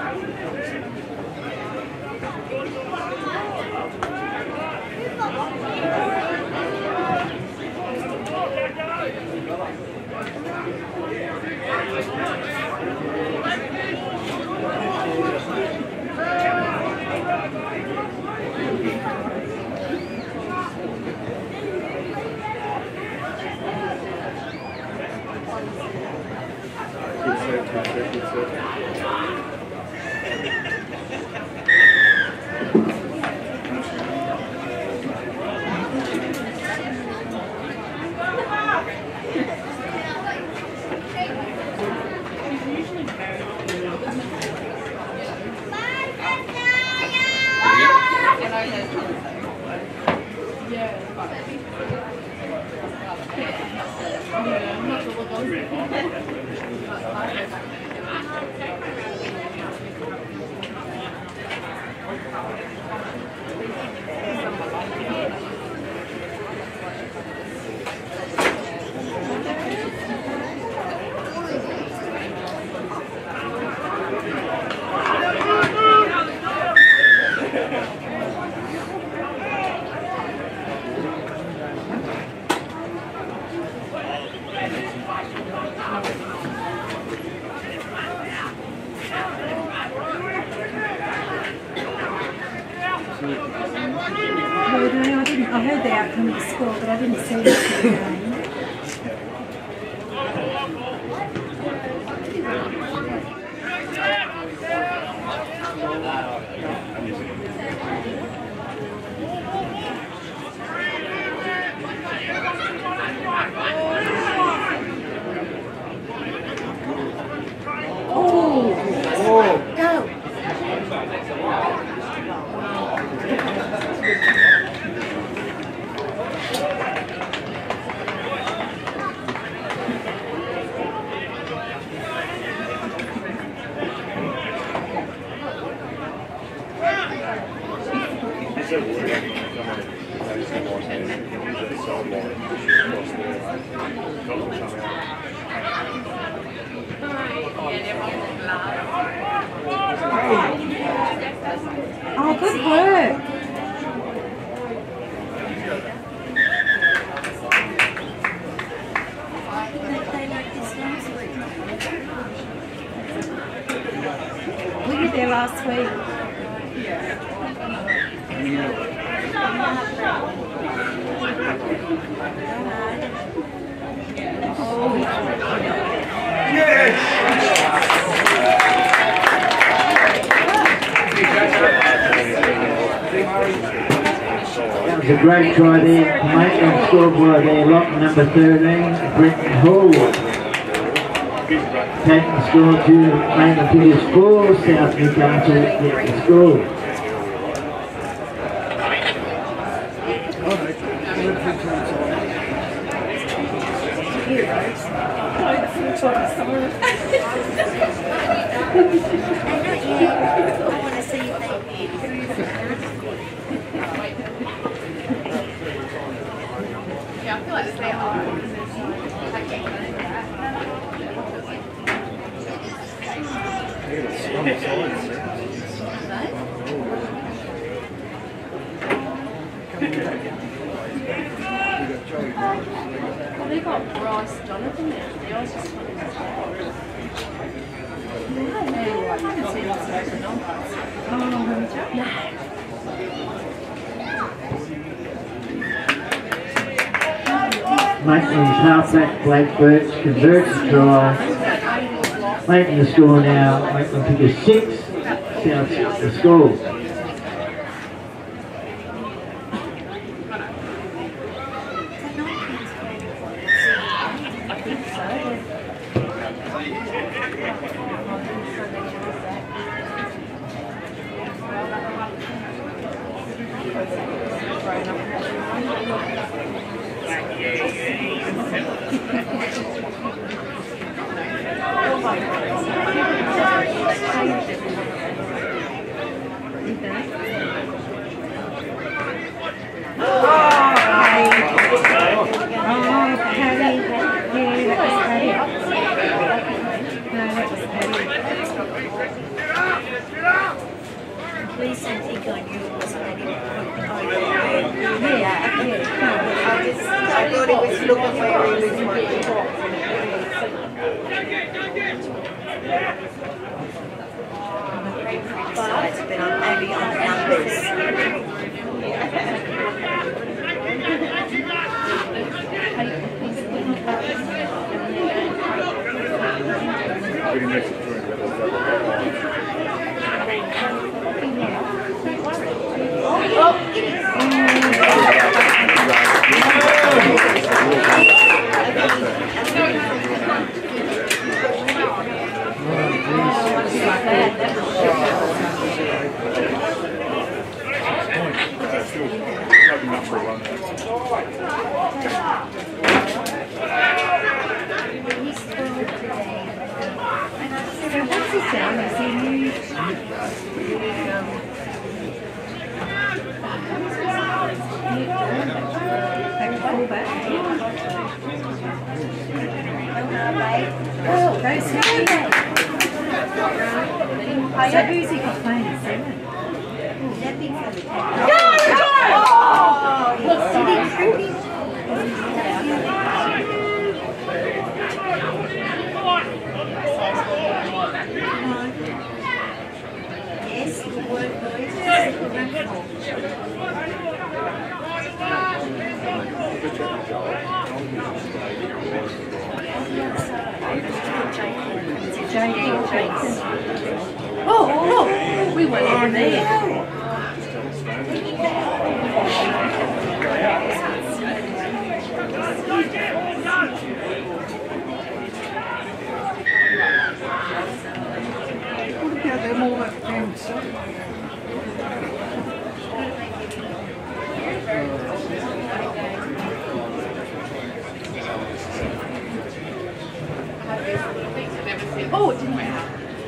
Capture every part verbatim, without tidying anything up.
I heard the outcome of the score, but I didn't see the game. Oh, good work. We were there last week. Oh. Yes! That was a great try there. Maitland scored by their lock number thirteen, Brenton Hall. Taking the score to Maitland Pickers four, South Newcastle get the score. I want to see if they Yeah, I feel like they are. Well, they got Bryce Jonathan there. They always just put him as I haven't seen lots of open numbers. Oh, no. Maitland's halfback Blake Birch converts the try. Making the score now. Maitland Pickers six, South six the score. least I think on yours, but I didn't put it on there. Yeah, yeah. I just, I thought it was looking where it was working. I'm a great friend size, but I'm only on numbers. So who's he got playing at seven? That big fella. Oh, he's sitting tripping. Yes, good work, boys. Oh, oh, we went over there. Oh, it didn't matter.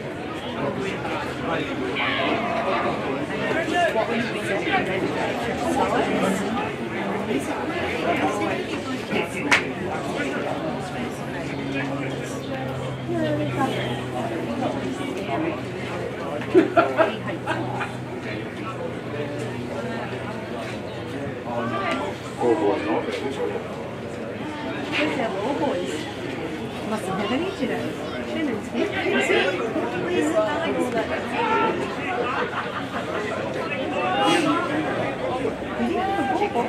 Where's our little boys? Mustn't have any today. Shannon's here. Is he? Where's the Bible? Did he have a ball?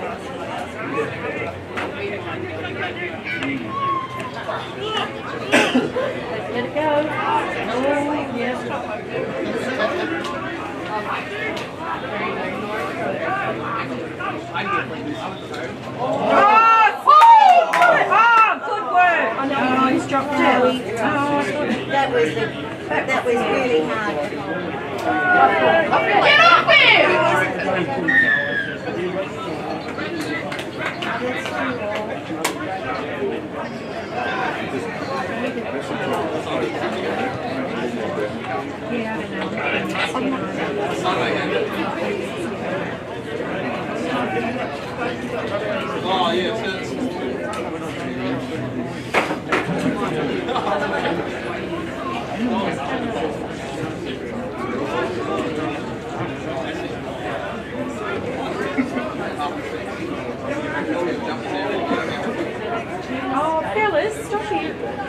Let it go. Oh, yes. Oh, he's dropped it. Oh, that was the, that was really hard. Get off him! Yeah, I don't know. Oh, yes. Oh, fellas, stop it.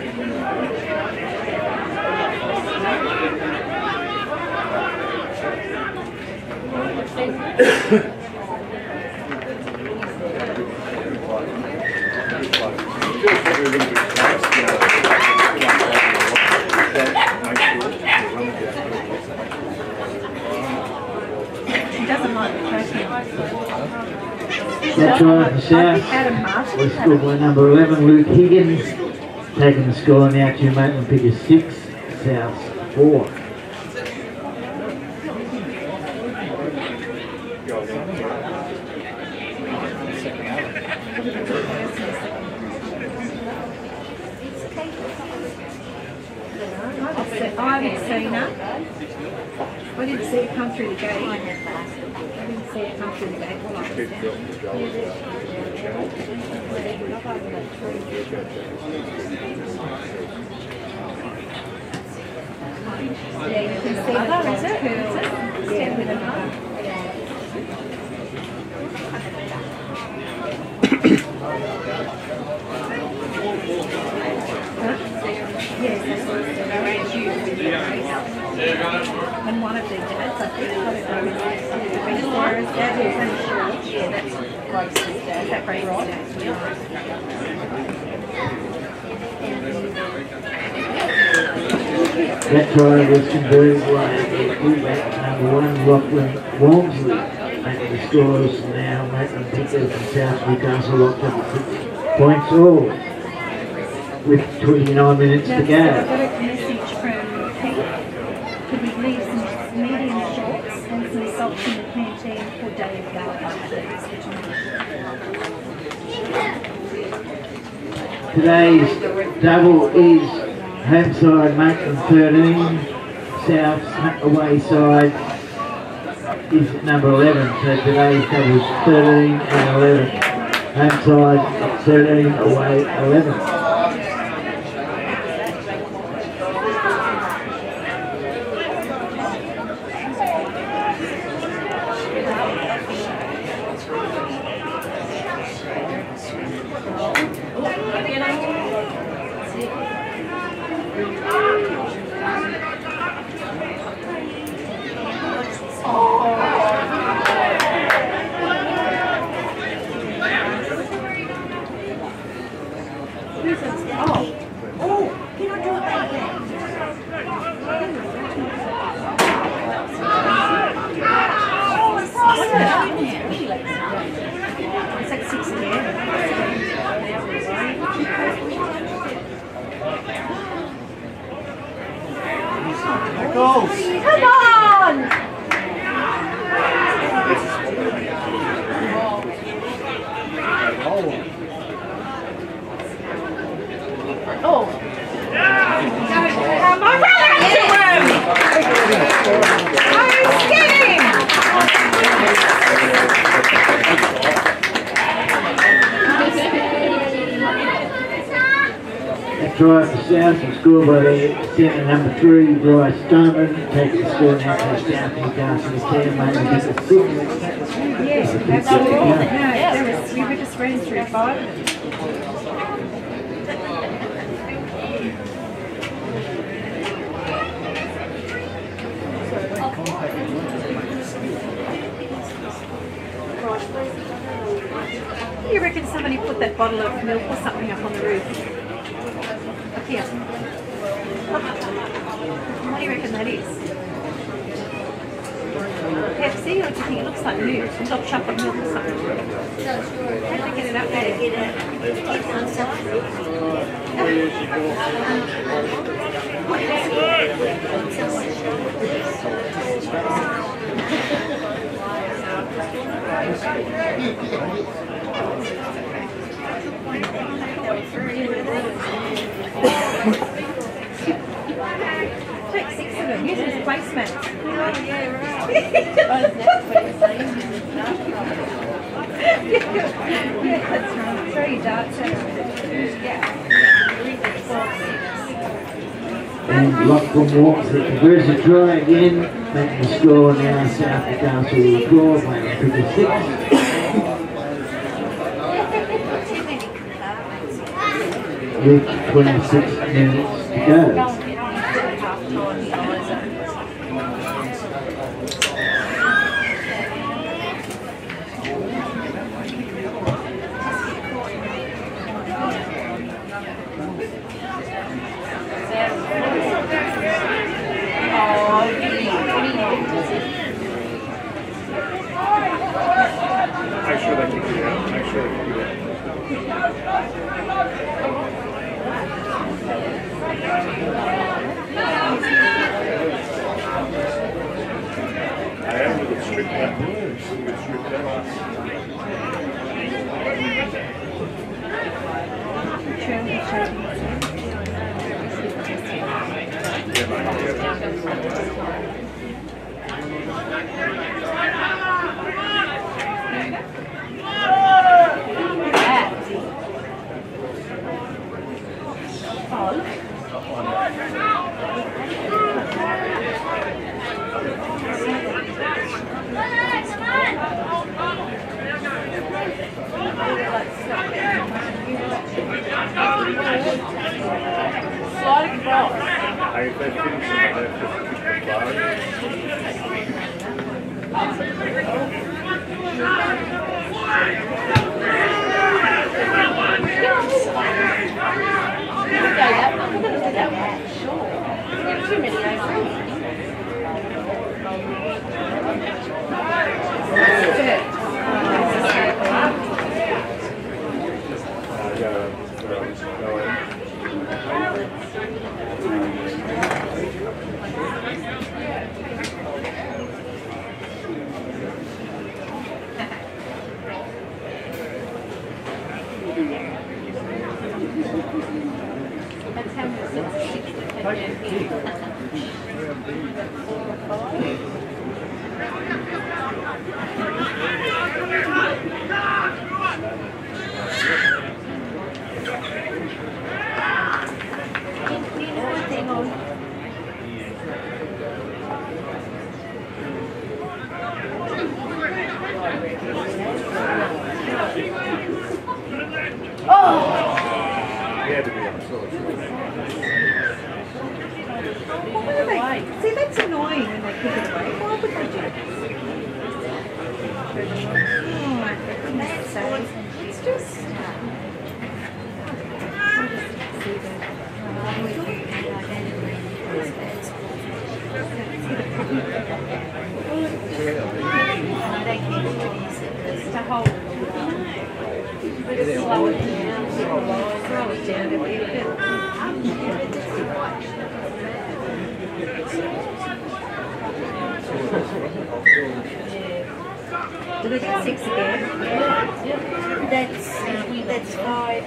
He doesn't like the person. That's right, the South. We scored by number eleven, Luke Higgins. Taking the score now to Maitland Pickers six, South four. I haven't seen her. I didn't see her come through the gate. I didn't see her come through the gate while I was Yeah, you can see the curls. Yeah. with them. And one of their dads, I think, got it over Whereas dad was only short. Yeah, that's Grace's dad. Is that Grace's dad? That try was converted by fullback number one, Lachlan Walmsley, making the scores now. Maitland Pickers and South Newcastle locked up at six points all, with twenty-nine minutes Now, to so go. I've got a message from Pete. Could we leave some medium shorts and some salts in the canteen for Dave Gallagher, please? Today's double is home side Maitland thirteen, South's away side is number eleven, so today's double is thirteen and eleven. Home side thirteen, away eleven. Drive for South and score by the centre number three, Bryce Stoneman, takes the score now to South Newcastle ten, Maitland Pickers six. Yes, that's all. No, there was, we were just running through five of them. You reckon somebody put that bottle of milk or something up on the roof? Up here. What do you reckon that is? Pepsi, or do you think it looks like milk? Top chocolate milk or something? How do they get it up there? Take six of them, use them as placemats. Yeah, right. Yeah, that's right. Throw your darts at yeah. And Lachlan walks it, converts a try again, making the score now South Newcastle four, Maitland Pickers six. With twenty-six minutes to go. Make sure they can do that. Make sure they can do that. I am with a strict that. With strict that. Too many See, that's annoying when they kick it away. Why would they do that? Oh, that's so. It's just. To hold. Slow it down. Slow it down a little bit. Do they get six again? Yeah. Yep. That's that's five.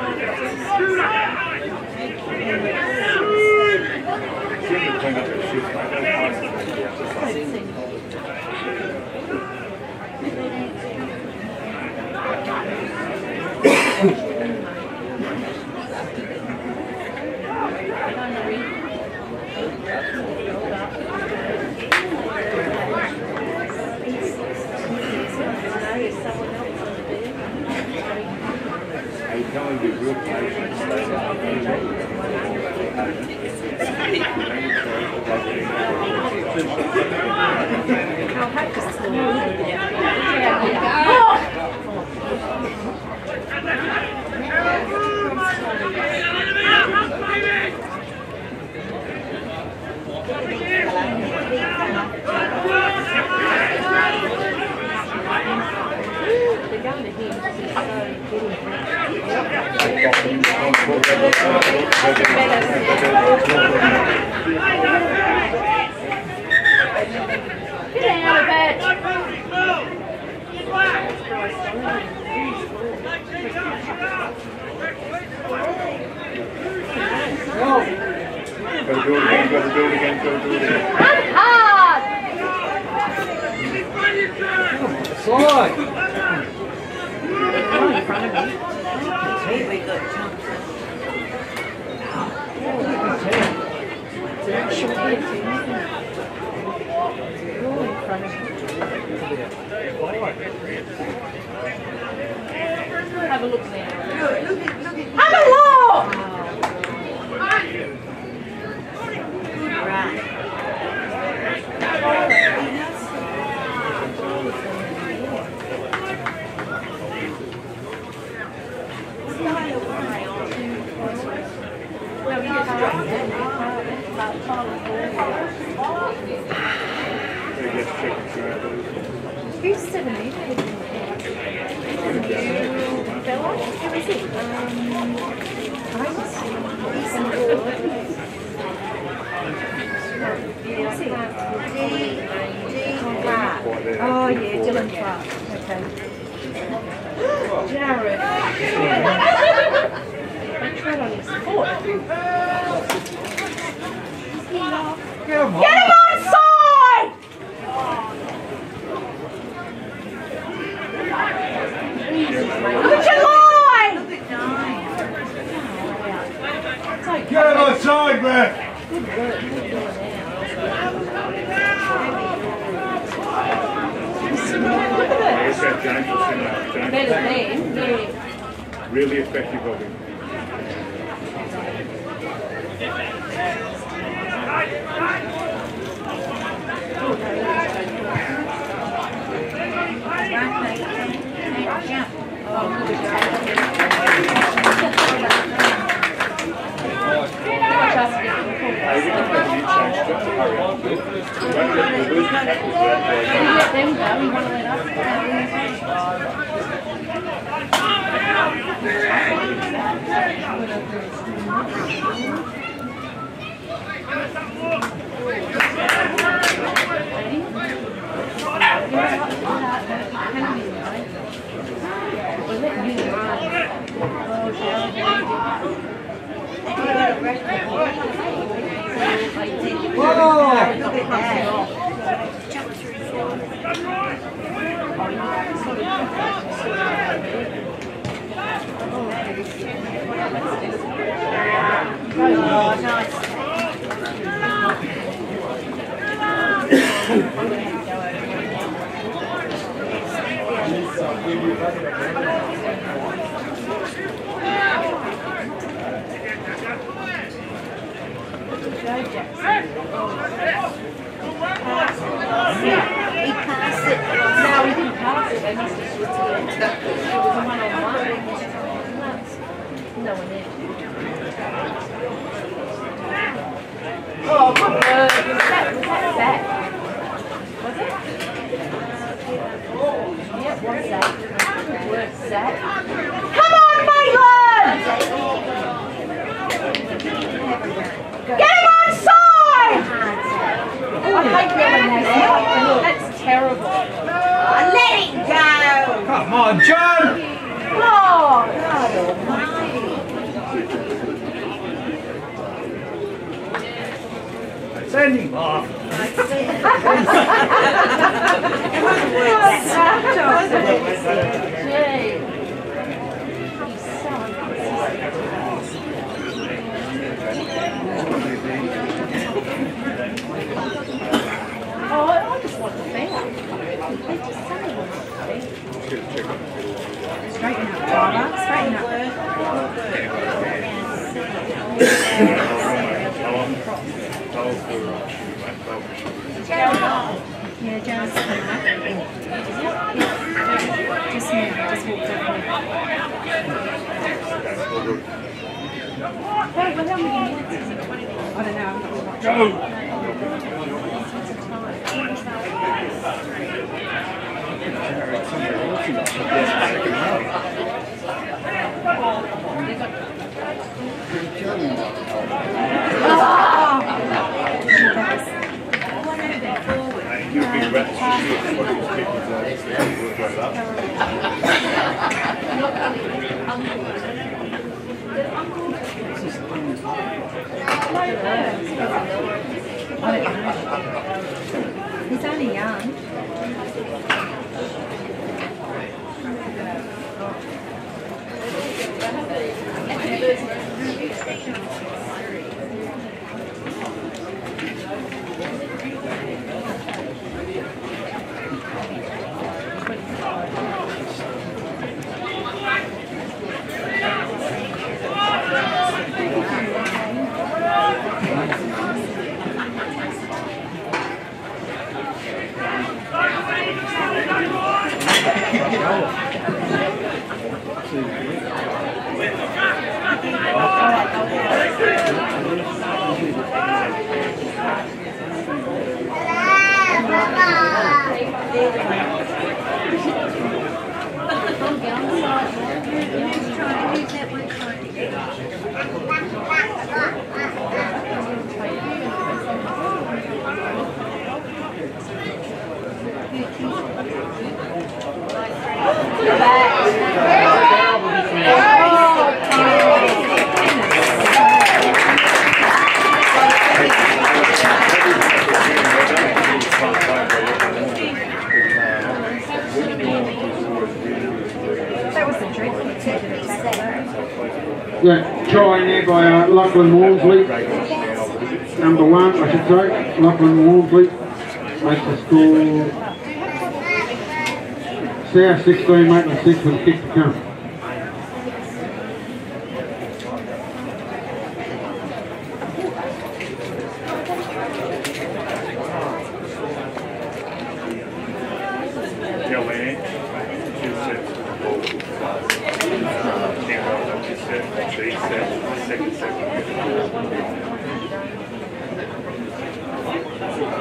Can be real patient. I'll practice Get out of bed. Gotta do it again, gotta do it again, gotta do it again. Run hard! Slide! Oh, in front of me. We got chunks. Oh, in front of me. Have a look now. Look, look at, look at. Have a look! Right. Who's seventy? Fella? Who is it? Um, Oh yeah, Dylan Clark. Okay. Jared. I tried on his foot. Get him on! Get him onside! Look at your line! Get him outside, man! Good work. Look at it. Better than, yeah. Really effective of him. let them go, we want to let us go. Oh, good work. That, was that back? Was it? Yeah, it was that. Good work, Zach. Come on, Maitland! Get him on side! I hate doing that. That's terrible. Oh, let it go! Come on, John! Oh, God almighty. Send him off. Oh, I just want the foul. They just say straighten up, Tyler. Straighten up. Yeah, Joe's coming up. Just now, just walked over here. Hey, well, how many minutes is it? I don't know, I'm not watching. Go! He's only young. Yeah, try in there by uh, Lachlan Walmsley, number one, I should say. Lachlan Walmsley makes the score. South sixteen, Maitland six with a kick to come. Second set.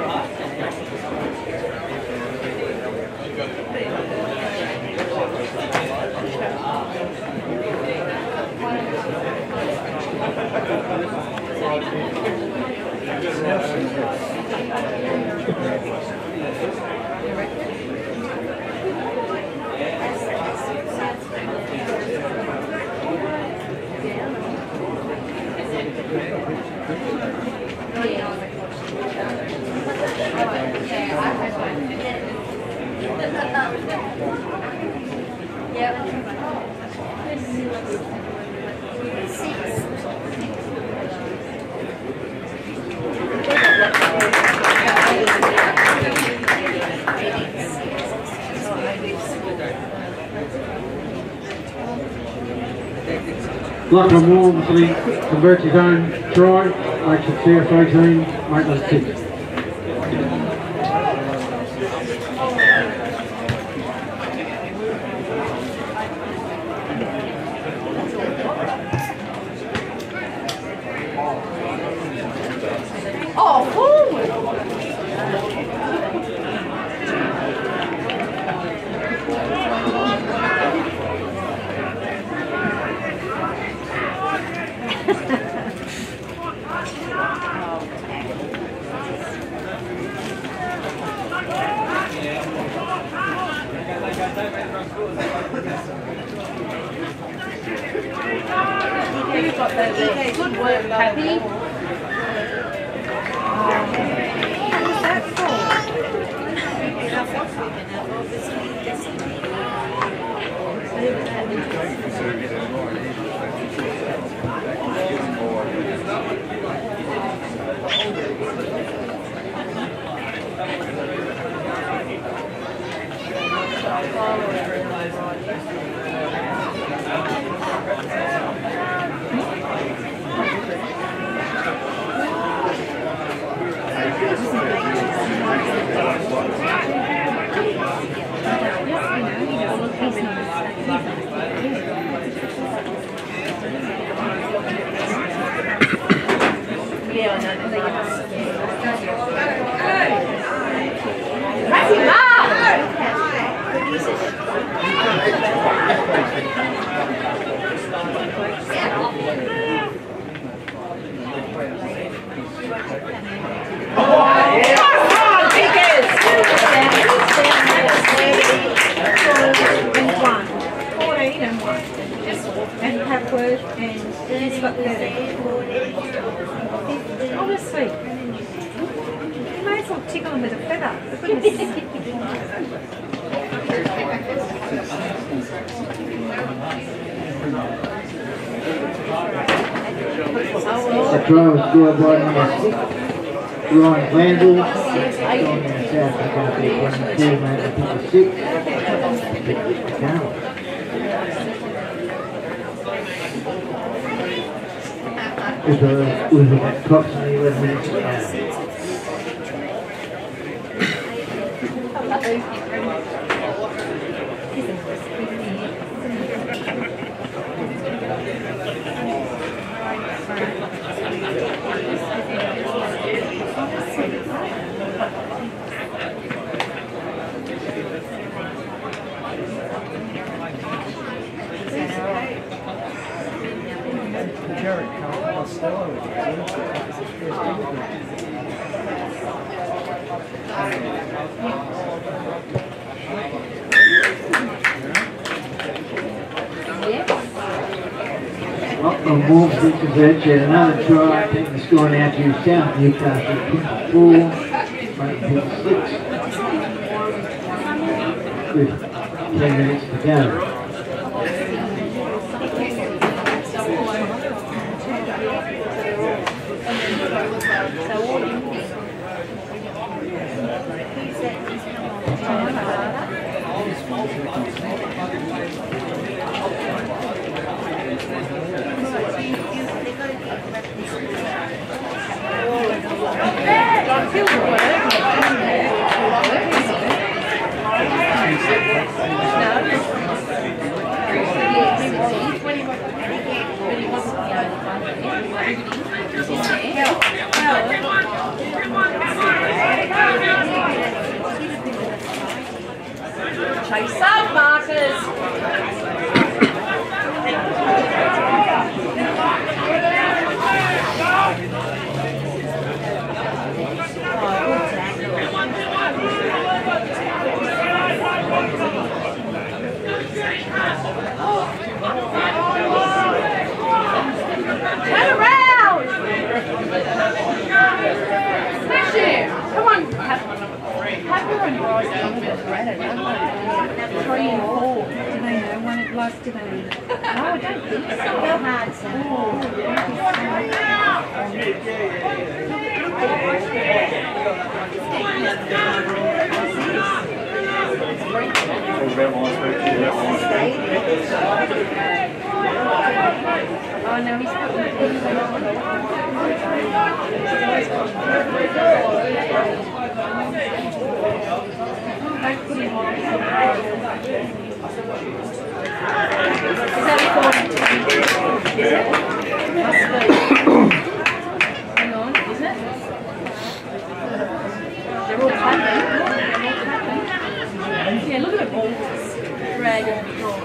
Lachlan Walmsley converts his own try, makes it South eighteen, Maitland six. Oh, forward! You've got that there. Good work, Happy. What's that Yeah, I know. And Hapworth and he's got thirty. Honestly, you may as well tickle him with a feather. For goodness sake. The try was scored by number six, Ryan Glanville, going in the South Newcastle twenty-two, Maitland fifty-six. With, uh, with approximately eleven minutes to go. Lachlan Walmsley converts yet another try, taking the score now to South Newcastle twenty-four, Maitland fifty-six, with ten minutes to go. Chase up, Marcus! Turn around! Smash it! Come on! Have, have her and Rosie. Colorado, don't they? Three and four. Do they know one at like do they? No, I don't think so. Go hard, son. Oh, oh no, he's putting the things on. Don't put him on. Is that according to you? Is it? Must be. Hang on, is it? They're all clapping. Yeah, look at them all dragging the draw.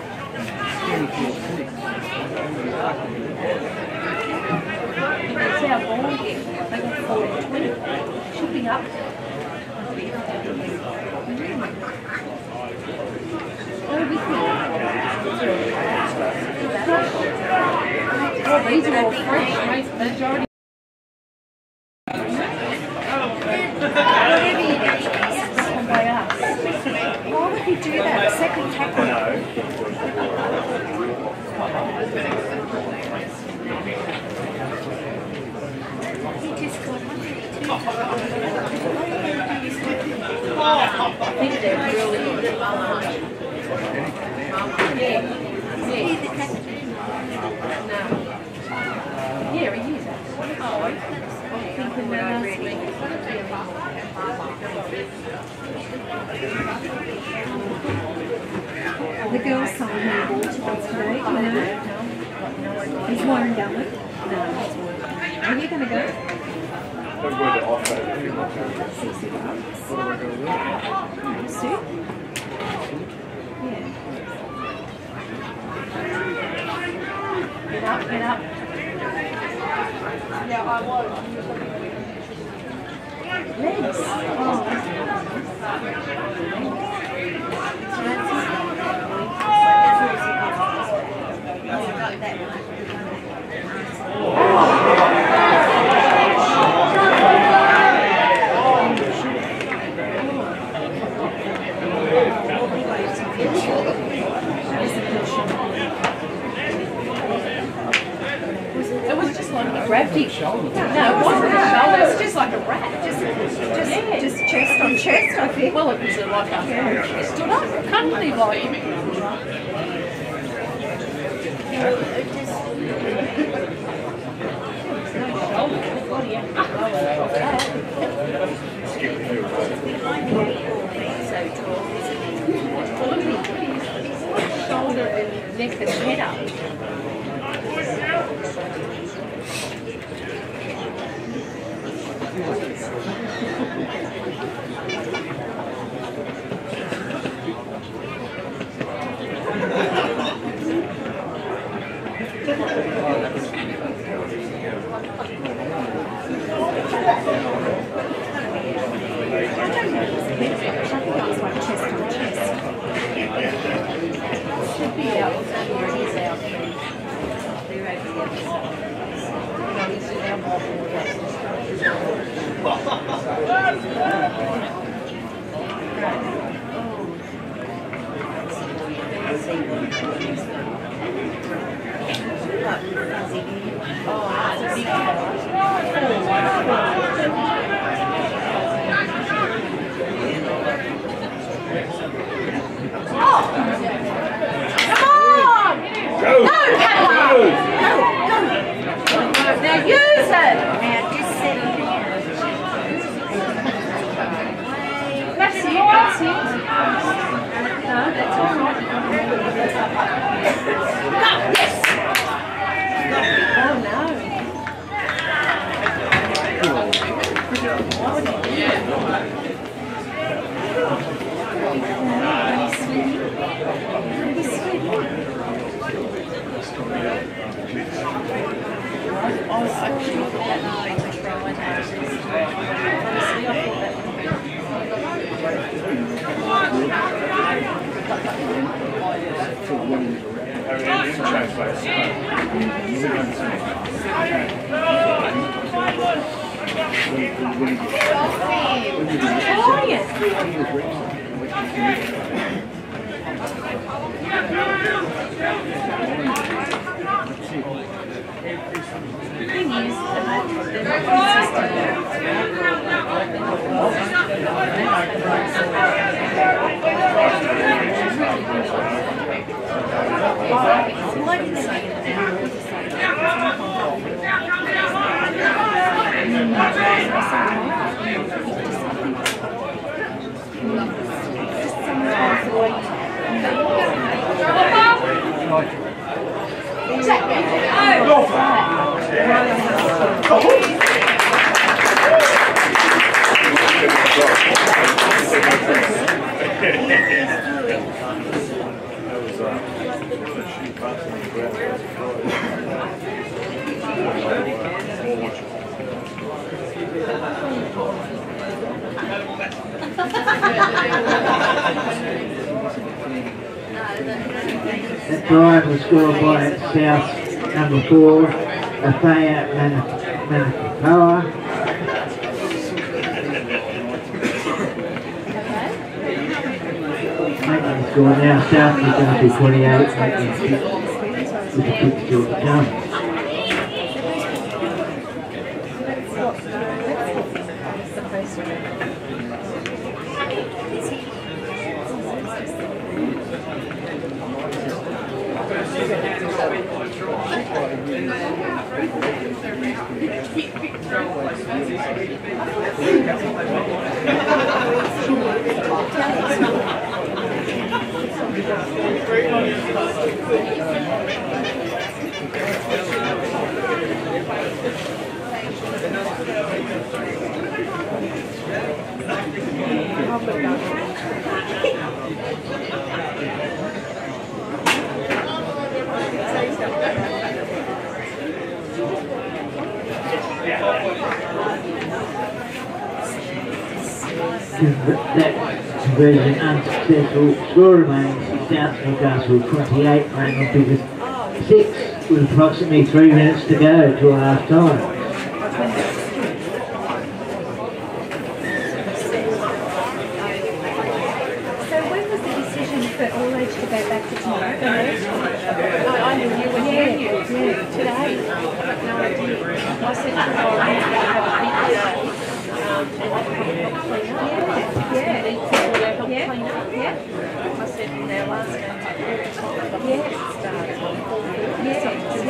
You can see how ball here. They got four and twenty. Should be up. Oh, we think. Oh, these are all fresh. Majority. By us. Why would he do that? Second tackle. He just got I think they're really yeah. Yeah. No. Yeah, he is actually. Oh, I'm thinking that last week. The girls signed her ball to us today, you know. Is Warren going? No. Are you going to go? Soup? Yeah. Get up, get up. Yeah, I was. Legs. Oh. It was just like a grabbed his shoulder. No, it wasn't a shoulder. It was just like a rat. Just, just, yeah. Just chest on chest, I think. Well, it was like a. Yeah. He stood up. Couldn't leave like him. No shoulder. Body out. So tall, isn't he? Well, look at his shoulder and neck and head up. Should be out. Here it is out. They're over there. No, he's out. Oh, that's a big one. Oh! Come on! Go! Go, Pepper! Go, go! Now use it! Now just sit here. That's it, that's it. No, that's all right. Go, yes! Oh no. I was actually looking at that to throw in there. Honestly, I thought that would be. The thing is, they're not consistent. What is it? That drive was scored by South number four, Athea Manakawa. Maitland score now. South is going to be twenty-eight. Maitland six with a kick still to come. That conversion unsuccessful. Score remains South Newcastle twenty-eight, Maitland Biggers six, with approximately three minutes to go till half time. So when was the decision for all age to go back to tomorrow? I, I knew you when you knew today. I have no idea. I said to her, I'm going to have a big day. Um, and yeah, yeah, yeah, yeah. I said in their last game, yeah, started. Yeah,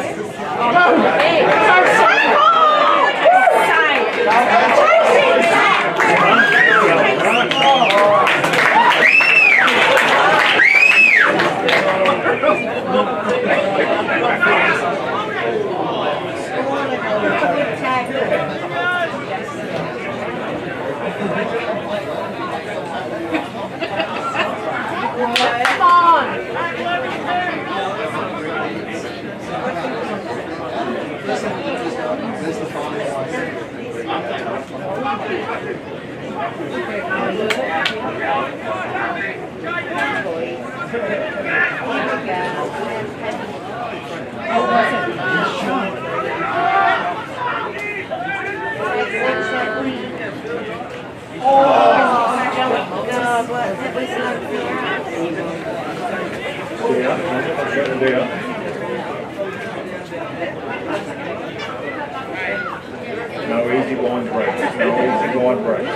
No easy line breaks. No easy line breaks.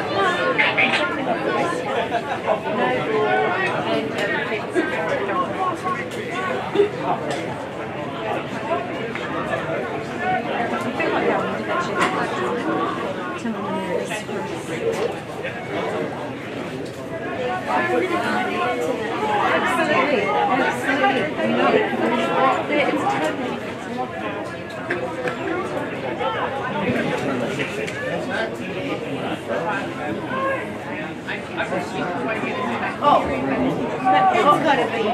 Absolutely, absolutely. No, it's totally oh, that's got to be.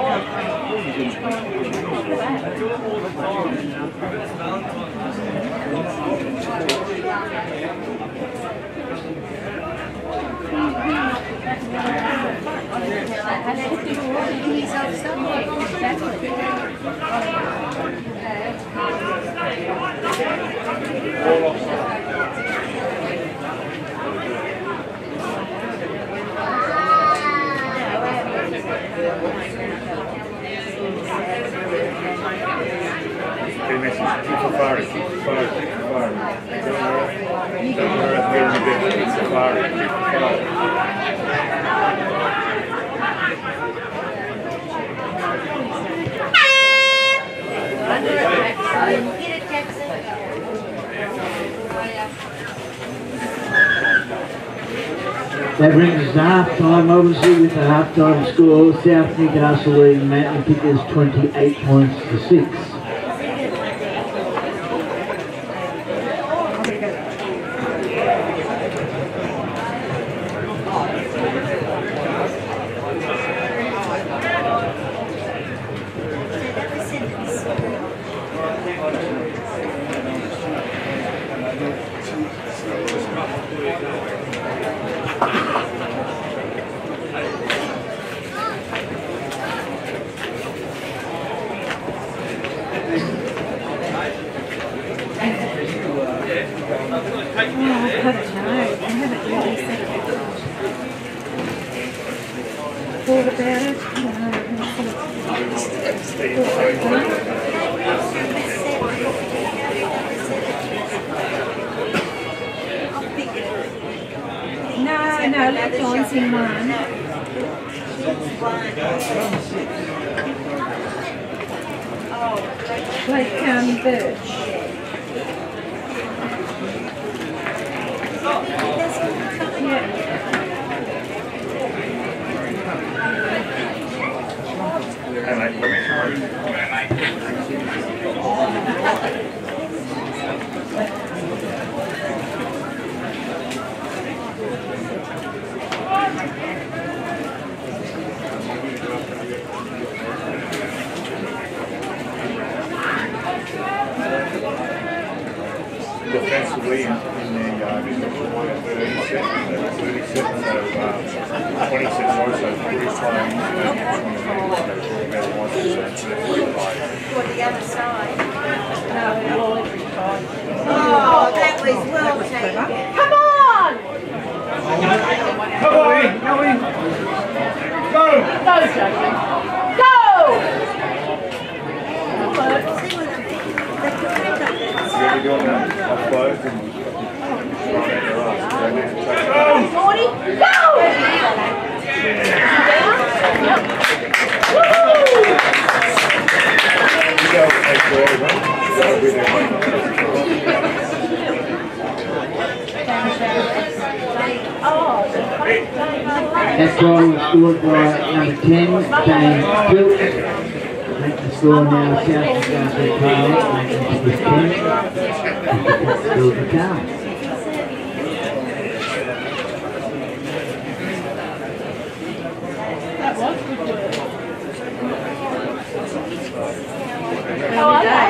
safari, safari, safari. Don't know if they're in the safari, safari. That brings us to half time, obviously, with the half time score. South Newcastle leading Maitland Pickers twenty-eight points to six. Thought about it. No, no, let John's in one. Like um, Birch. Yeah. Defensively in, in the uh, thirty-seven, thirty-seven, so uh, twenty-six or so, pretty strong. Toward the other side. No, we're all every time. Oh, that was well taken. Come on! Come on, go in. Go! Go, Jason. Go! We're going off both and Morty, go! Yep. Woo! you go take four of them. That'll be their way. That goal was scored by number ten, James Tilt. Make the score now South Newcastle Parliament, making it with ten. Still the count. That was good work. How are they?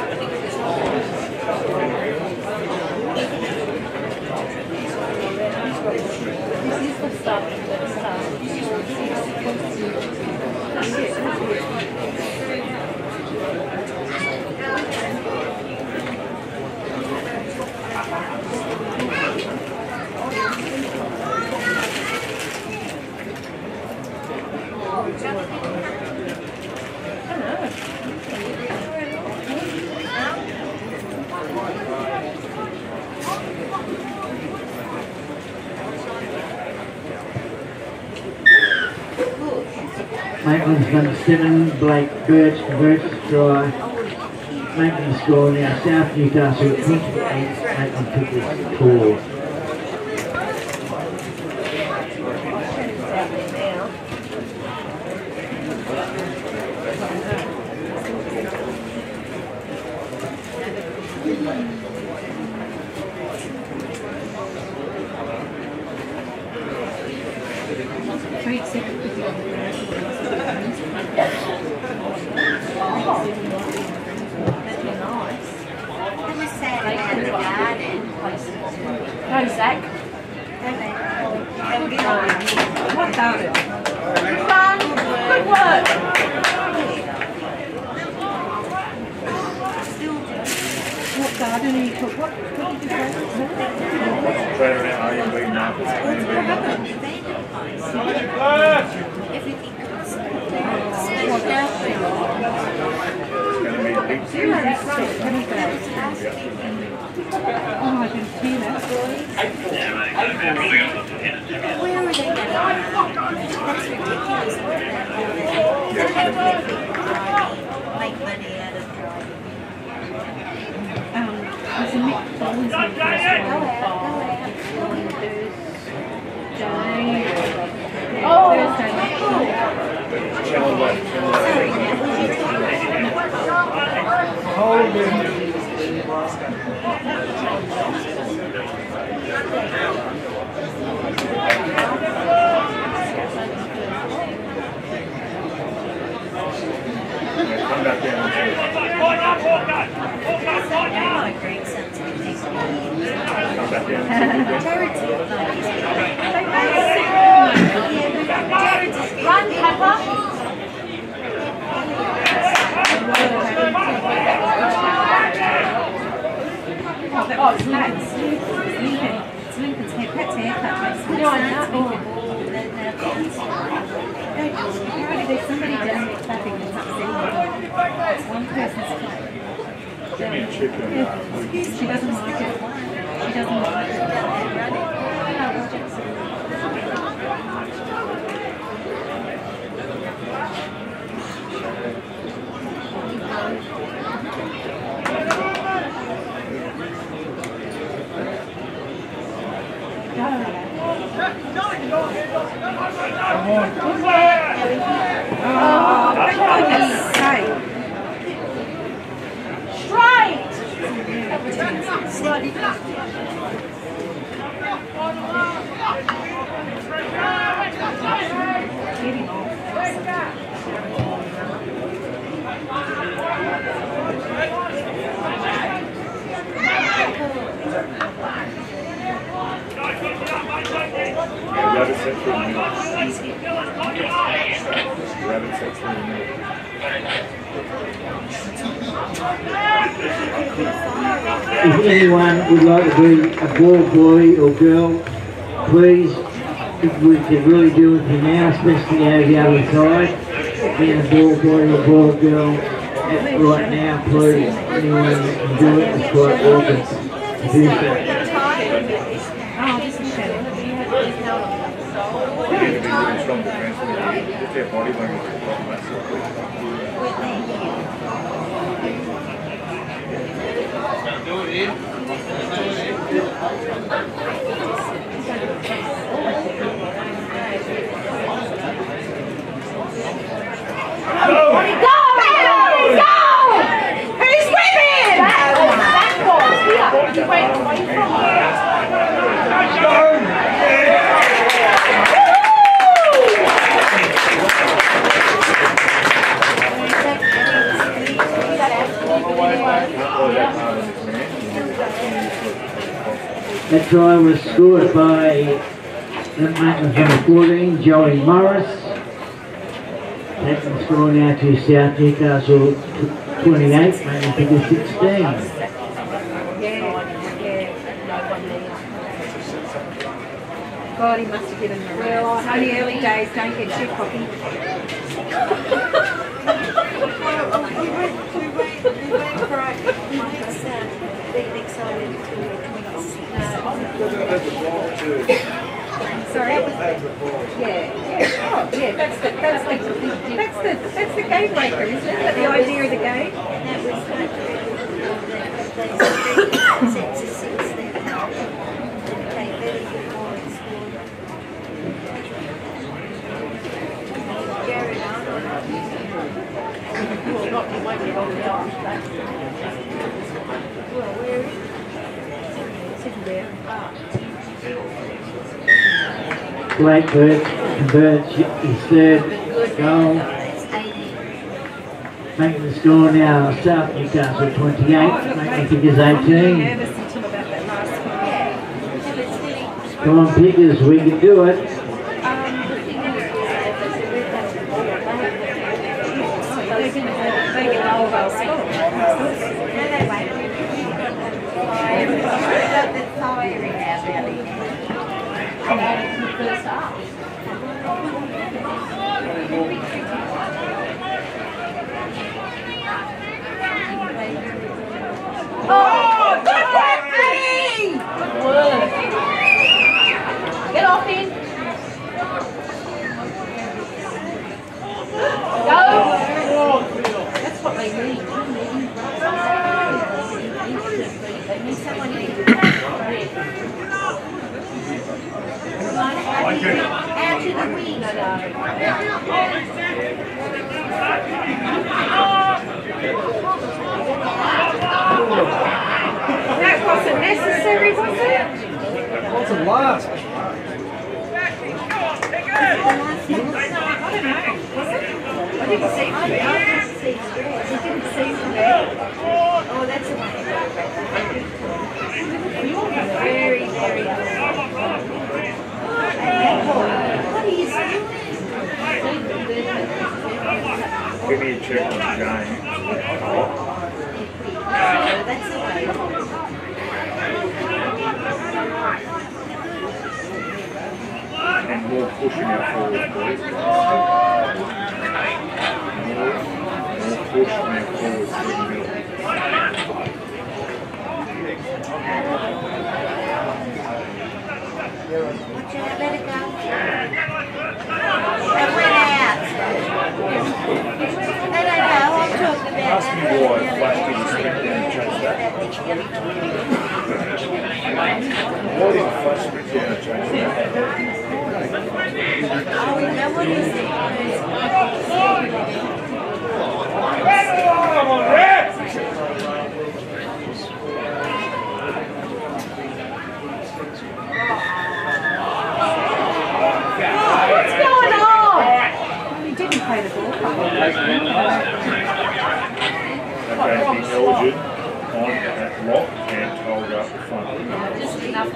This is the stuff that's um, Maitland's number seven, Blake Birch, Birch try. Making the score now, South Newcastle twenty-eight, Maitland Pickers four. Great second. Go, Zach. What about it? Good fun. Good work. What garden are you put? What, what did you say? Training out R and B markets. Everything else. It's going to be Zero is right, haven't they? Oh, I didn't hear that. Where are they going? That's ridiculous. They have to let people drive, make money out of driving. Um, there's a Mick Collins on first one on Thursday. Oh, Thursday night. Come back down. My grandson's been there for years. Come back down. Jared's like his Jared's his Run, Papa! Oh, it's Pat's. It's Lincoln. It's Lincoln's hair. Pat's haircut. No, I know. Apparently there's somebody down there clapping that's upsetting them. It's one person's clap. She doesn't like it. She doesn't like it. Rabbit set for a minute. Rabbit set for a minute. If anyone would like to be a ball boy or girl, please, if we can really do it for now, especially over the other side. Being a ball boy or ball girl, right now, please, anyone that can do it is quite welcome to do so. Oh, this is Shannon. If their body language is Do it in. Go! Go! Go! Who's with him? That ball here. You went away from That try was scored by the Maitland number fourteen, Joey Morris. Taking the score now to South Newcastle twenty-eight, Maitland figure sixteen. Yeah, yeah. God, he must have given them. Well, it's only early days, don't get too cocky. we went, we went, we went for it. It's uh, being excited to Sorry. Yeah, yeah, oh, yeah. That's the that's the that's the that's the game breaker, isn't it? That's the idea of the game. that was like the six to six there. Okay, very good ball scored. Jared Arnold. Well, not you won't be on the arm. Well, where is he? Sitting there. Blackbird converts his third goal. Making the score now, South Newcastle twenty-eight, Maitland figures eighteen. Nervous until about that last one. Come on, Pickers, we can do it. They're going to they get all of our score. That wasn't necessary, was it? Wasn't last. I don't know. Was it? I didn't see it. I didn't see it. You didn't see it. Oh, that's a very, very good. What are you saying? Give me a check on the game. That's okay. And more pushing out forward, please. More, more push now forward to the middle. Watch out, let it go. That went out. They don't know, I'm talking about Ask me why Flash didn't step down and chase that. Why didn't Flash step down and chase that? Oh, we know what is it? What's going on? He didn't play the ball. Okay, be Elgin on that lock and hold up the front. Just enough to...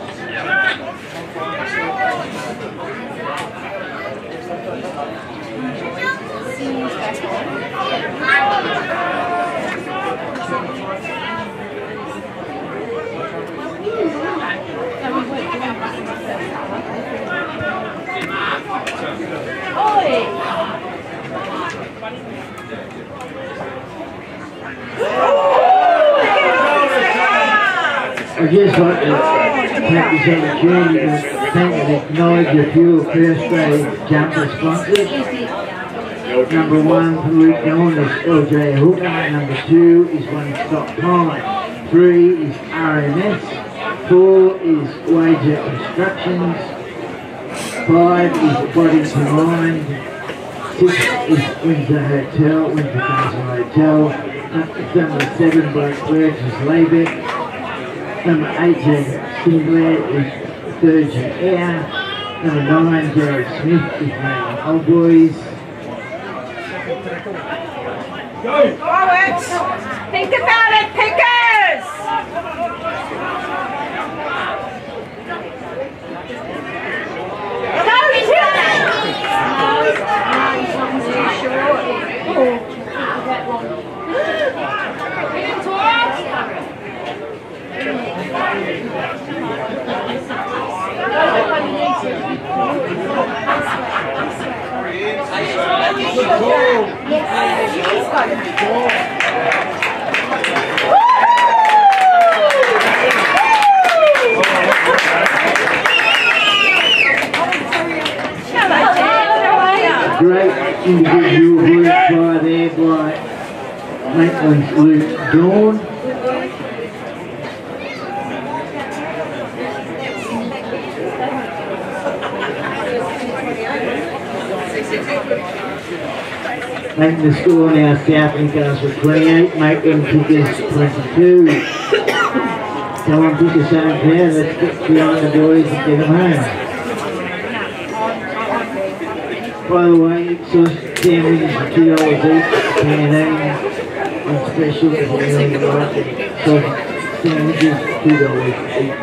Seems back I just like to take this opportunity to thank and acknowledge a few first grade jumper sponsors. Number one, Luke Dawn is L J Hooker. Number two is One Stop Time. Three is R M S. Four is Wager Constructions. Five is Body to Mind. Six is Windsor Hotel, Windsor Castle Hotel. Number seven, Black Birch is Laybeck. Number eight, Sinclair is Virgin Air. Number nine, Jared Smith is Maitland Old Boys. Forwards! Think about it, pickers! Go, Tim! Great individual group try there by Maitland's Luke Dawn. Making the score now, South Newcastle twenty-eight, Maitland Pickers twenty-two. Come on, Pickers don't care, let's get behind the boys and get them home. By the way, sauce sandwiches are two dollars each, canteen on special if you really like it. Sauce sandwiches, two dollars each.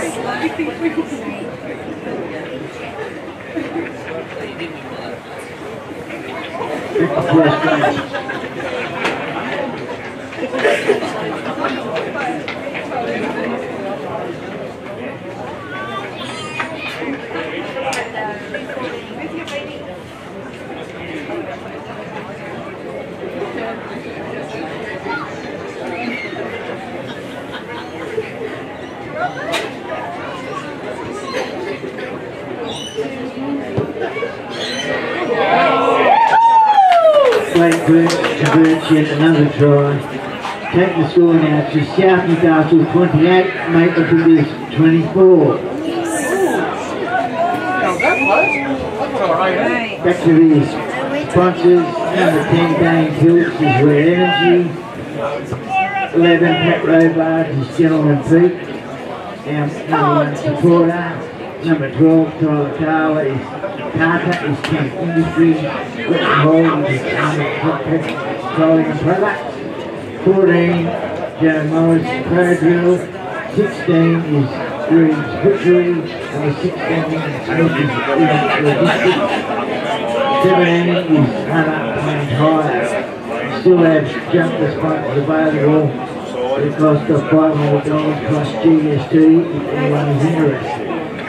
Great Birch converts yet another try. Take the score now to South Newcastle twenty-eight, Maitland Pickers twenty-four. Oh, that close. Back to the sponsors. Number ten, Dane Kilts is Red Energy. eleven, Pat Robart is Gentleman Peak. Our number one supporter. Number twelve, Tyler Carla is Carter is Camp Industries. Western Holdings is Armour Petroleum and Products. fourteen, Joe Morris Pro Drill. sixteen is Drew's Butchery. Number sixteen is Logistics. seventeen is Hunter Plain Hire. Still have jumper sponsors available. It costs us five hundred dollars plus G S T if anyone is interested.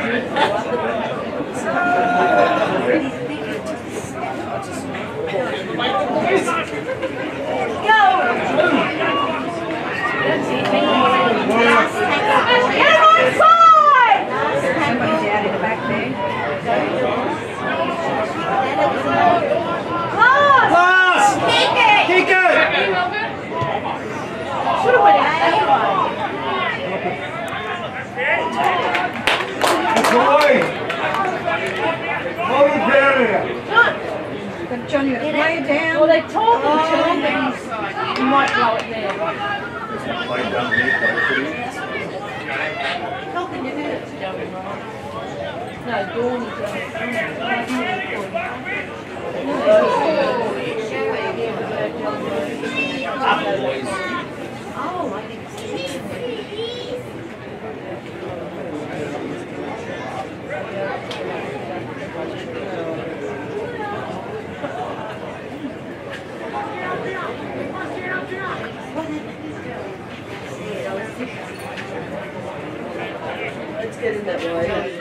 Johnny, lay it down. Well, they told him to, but he's, he might blow it there. Play down here, play No, Dawn is Oh, I think Let's get in that way.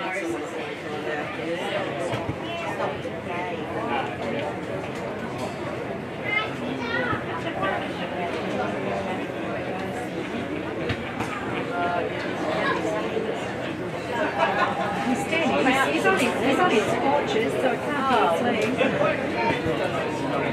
he's standing. He's, he's on his, he's on his scorches, so it can't be his legs.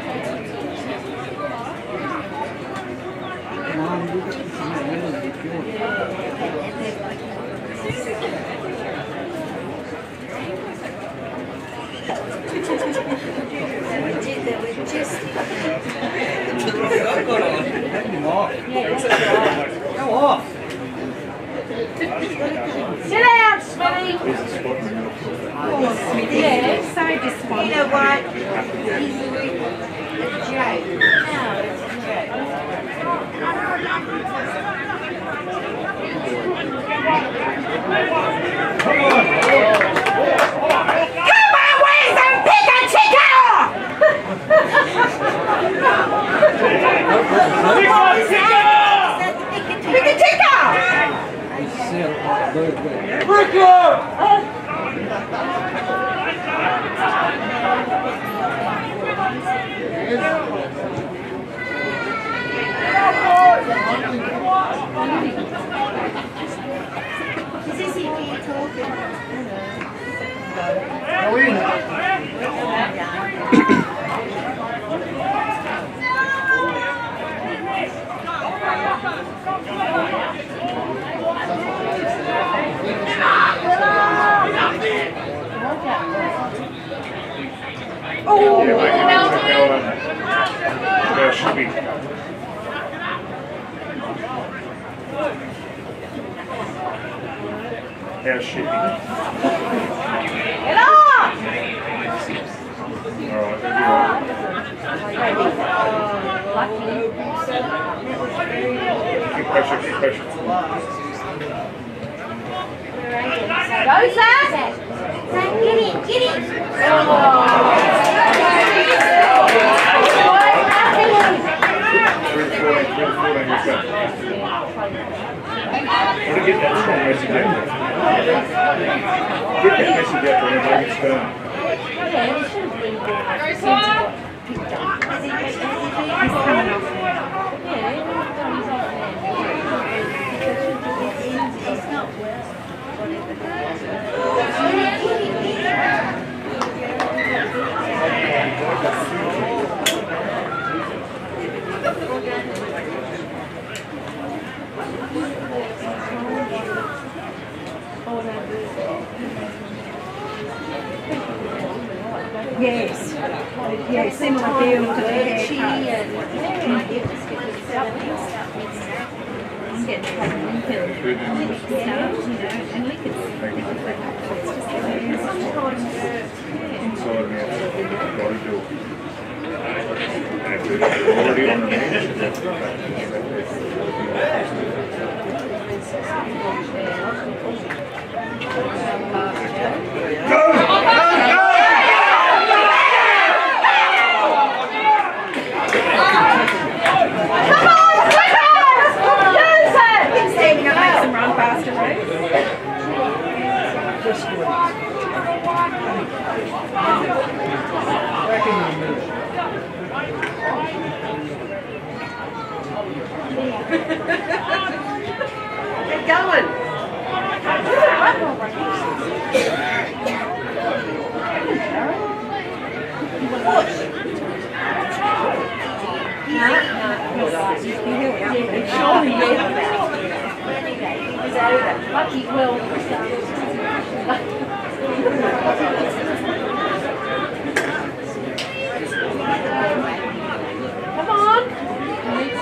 Go off. sit down, Smitty. Oh, Smithy, yeah. So disappointed. You know what? He's a joke. No, it's a joke. Come on. Come on, where's the pick and chicken? Pick and chicken! Is this if you're talking? Go in. Oh! Yeah, mate, you need to go, um, go shopping. How's shipping? Get off! Alright, you're right. Keep pressure, keep pressure. Go, Zach! Zach, get in, get in! Three to fourteen, three to fourteen, let's go. Want to get that strong message in there. Get that message out there and bring it down. Yeah, we should have been good. Seems to got picked up. He's coming off now. Yeah, he's off there. It's not well. Oh, no. Yes. Yeah, similar feel to the Birchy haircut. and I'm getting to have Lincoln Good in stuff, you know, and Lincoln's it's just yeah, sometimes, yeah. inside and outside. Got to do it. And if you're already on the edge, Run faster, right? Get going. Lucky, well, come on. I need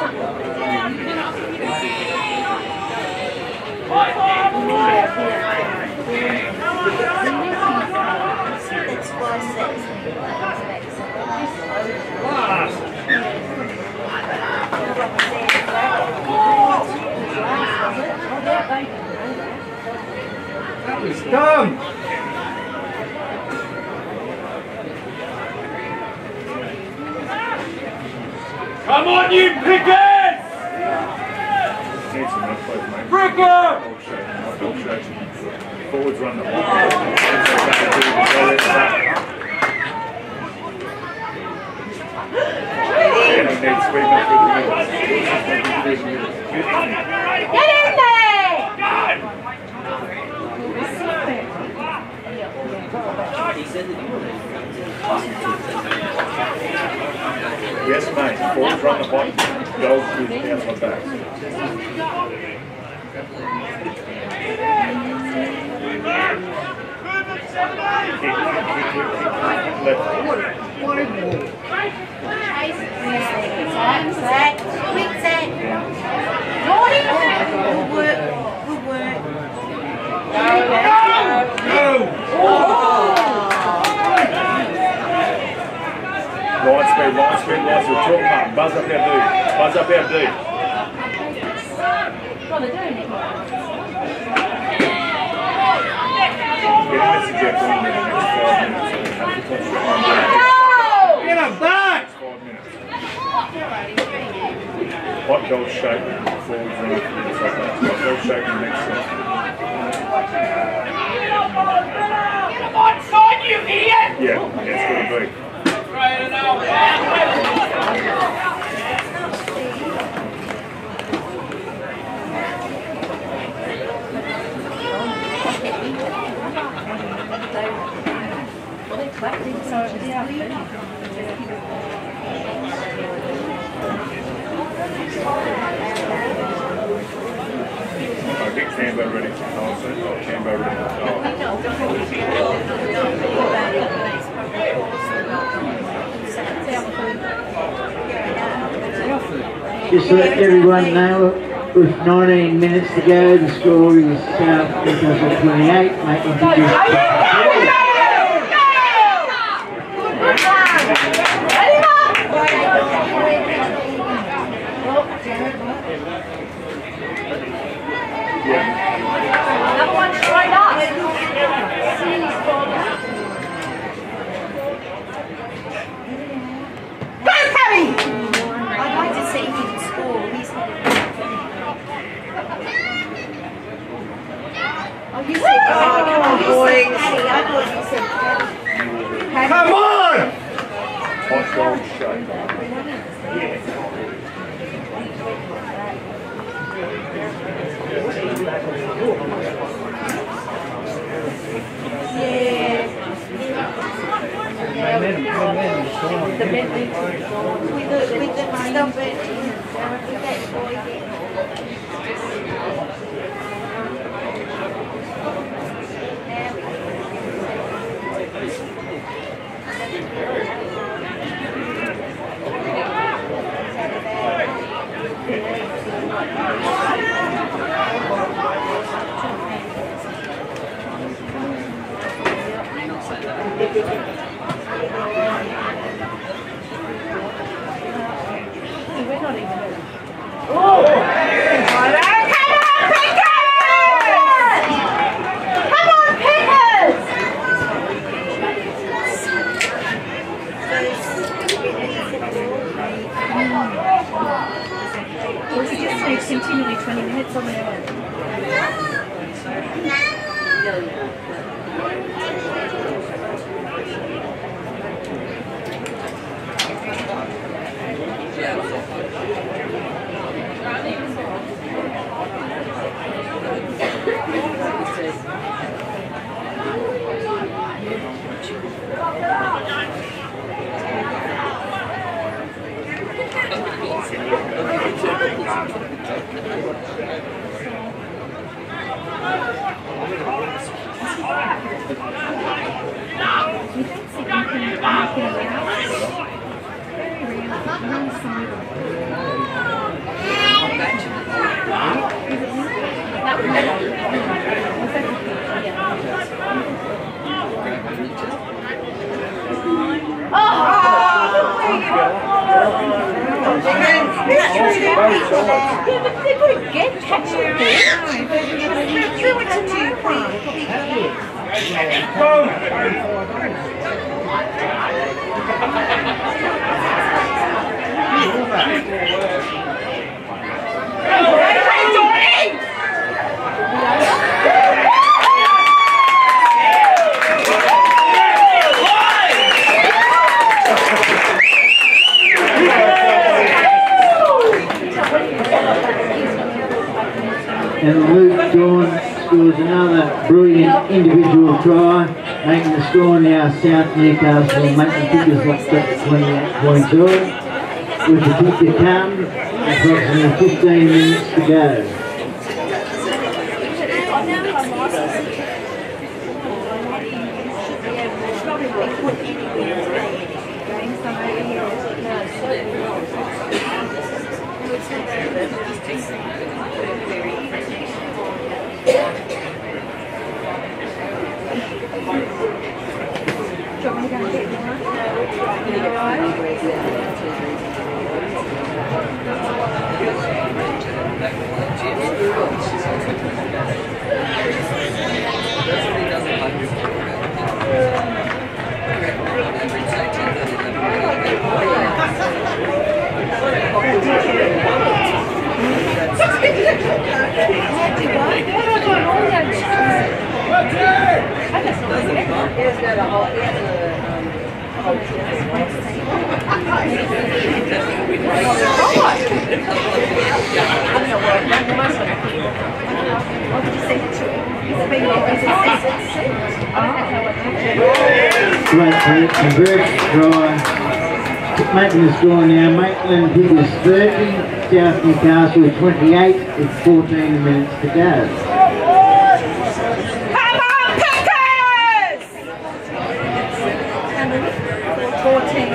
That's why That was dumb. Come on, you pickers! needs some rough plays, mate. Bricker! Dog shape, not dog shape. Forwards run the ball. And he needs sweeping through the middle. get in there! Yes, mate. Forwards run the bottom. Goals through the outside back. Set, quick set. Good work, good work. Line speed, line speed, line speed. Talk them up. Buzz up our dude. Buzz up our dude. Well, they're doing it. Get a message out to him in the next five minutes. Have to concentrate on that. Get him back! Five minutes. Hot goal shape. Forwards run. Hot goal shape in the next set. Come on, son, you idiot! Yeah, yeah, it's going to be. Right it out. Well, they're collecting, so it's yeah. I think Cambo ready to toss it. Oh, Cambo ready to toss. Just to let everyone know, with nineteen minutes to go, the score is South Newcastle twenty-eight, Maitland Another one straight up. Go, Harry! I'd like to see him score. He's had a Oh, you said oh, come on, boys. Paddy. I thought you said Paddy. Come on! Hot goal shape. Momentum, momentum, strong. With the, with the stuff it, with that boy there. We're not even. Well, he just needs continually twenty minutes on there. You don't see anything like that very rare. One side. That one. Yeah, but they couldn't get catch it there. Threw it to two quick. And Luke Dawn scores another brilliant individual try, making the score now South Newcastle and Maitland figures locked up at twenty-eight points all, with the kick to come, approximately fifteen minutes to go. Great hit, conversion try. Making the score now, Maitland figures thirty, South Newcastle twenty-eight with fourteen minutes to go. Come on, Pickers! fourteen.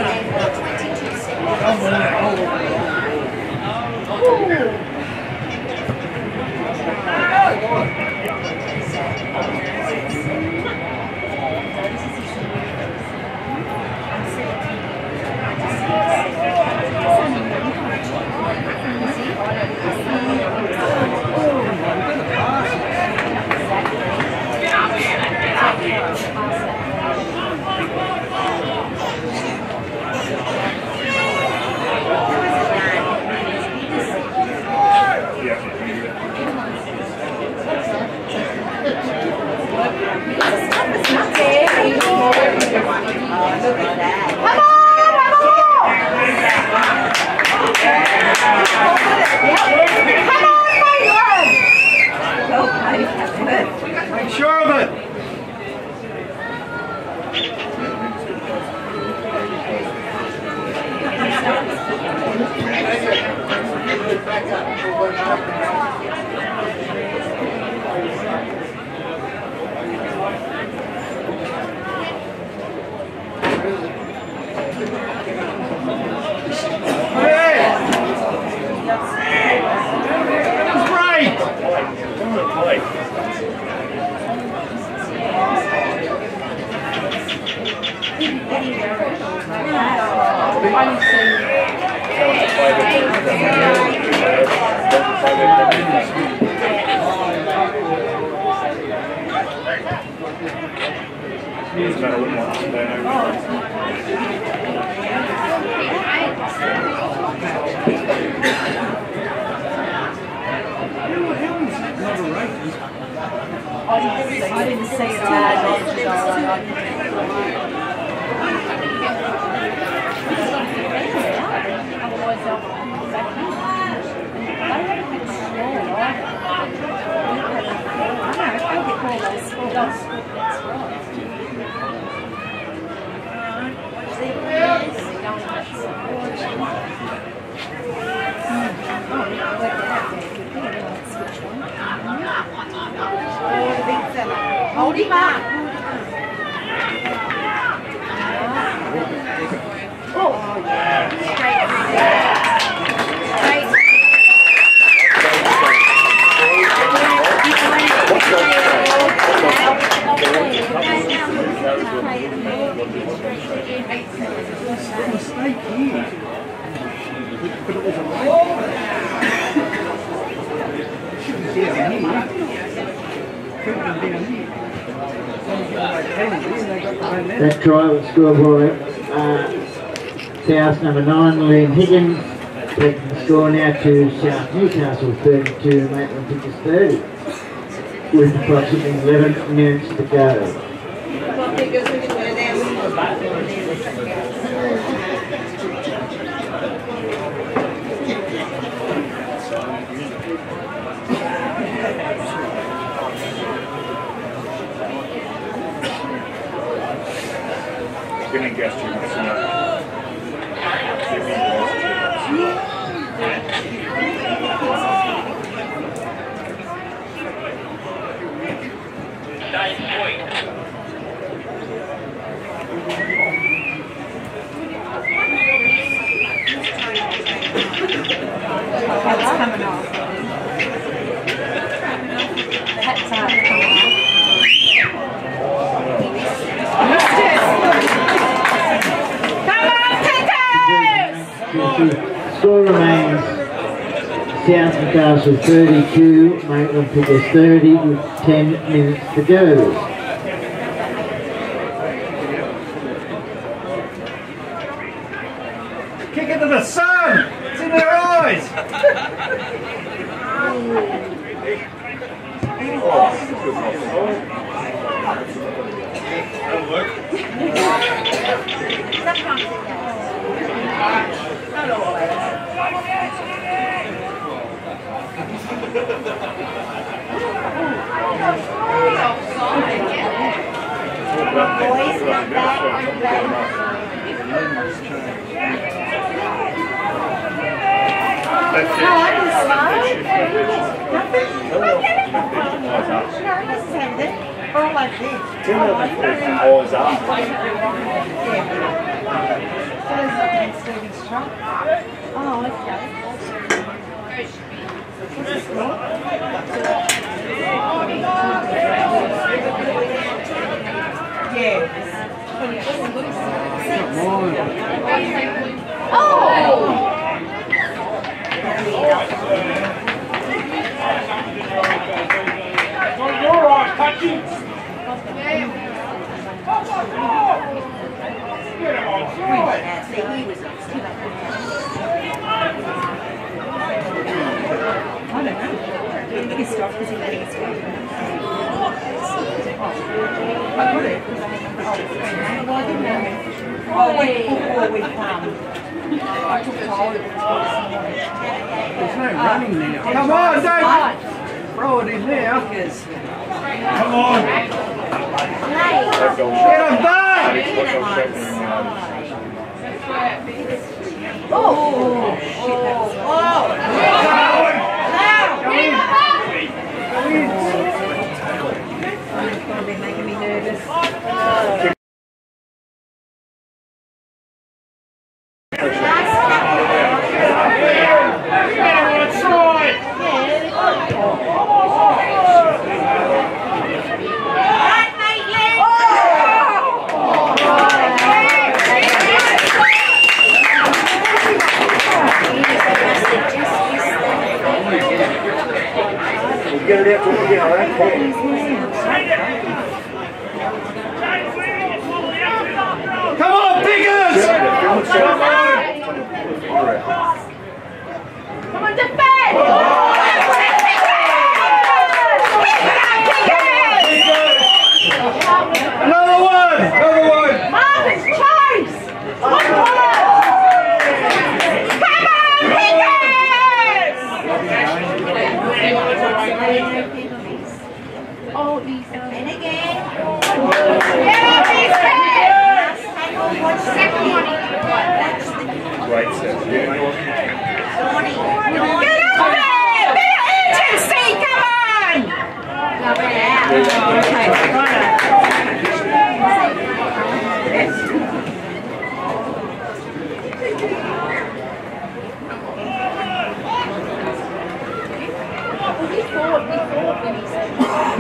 I didn't see it. Otherwise, I'll come back in. I had a bit small, right? I know, I can't get all those schools. That's right. Hold him up. Oh, yeah. Straight Straight. Mistake here. But it was a should be down here. Could have been down here. That try was scored by uh, South number nine, Liam Higgins, taking the score now to South Newcastle thirty-two, Maitland Pickers thirty, with approximately eleven minutes to go. Gonna guess too much. That's coming off. The hats are coming off. The score remains South Newcastle thirty-two, Maitland Pickers thirty, with ten minutes to go. Kick it to the sun! It's in their eyes! Not always. Boys, not back, not back. No, I can slide. Nothing? No, let's send it. Or like this. Always up. Oh, okay. Oh! You're right, touchy. Get him on side. See, he was I don't know. I think he stopped because he let it go. I got it because I had number six. Well, I didn't know. Oh, wait, before we come. I took hold of it. There's no running now. Come on, don't throw it in there. Come on. Get him back! Oh, shit, that was... Oh! It's going to be making me nervous. Right, Maitland! We'll get it out to look at our own pocket. Come on, Pickers! Come on, defend! Another one! Another one! Marcus, chase! Come on, Pickers! Oh, he's And again. Get up, he's One second, Monty. That's the Great set. Yeah. Monty. Get up there! Bit of urgency, come on! Okay, right. We thought, we thought when he said,